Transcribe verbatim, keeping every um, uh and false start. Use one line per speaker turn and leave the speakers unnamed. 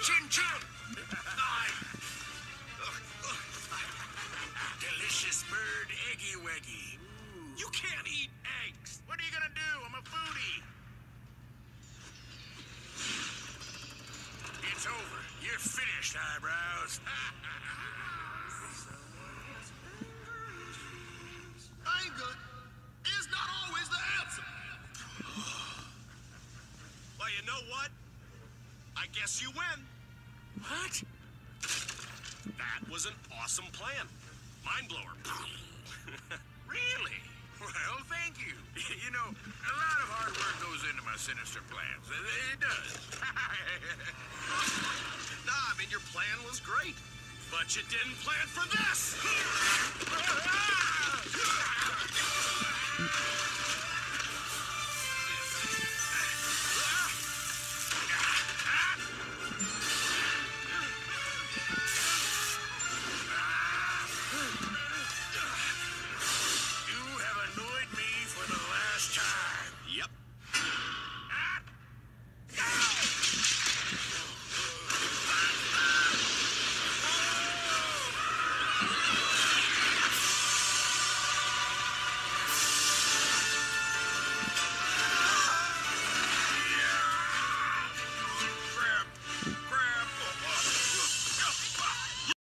Chin chin! Delicious bird eggy weggy. You can't eat eggs. What are you gonna do? I'm a foodie. It's over. You're finished, eyebrows.
I ain't good. Is not always the answer.
Well, you know what? I guess you win.
What?
That was an awesome plan. Mind blower.
Really? Well, thank you. You know, a lot of hard work goes into my sinister plans. It does.
Nah, I mean, your plan was great. But you didn't plan for this!